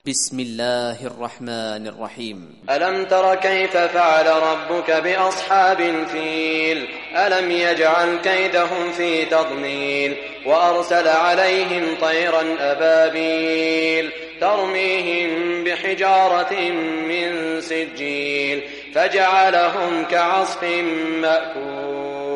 بسم الله الرحمن الرحيم. ألم تر كيف فعل ربك بأصحاب الفيل ألم يجعل كيدهم في تضليل وأرسل عليهم طيرا أبابيل ترميهم بحجارة من سجيل فجعلهم كعصف مأكول.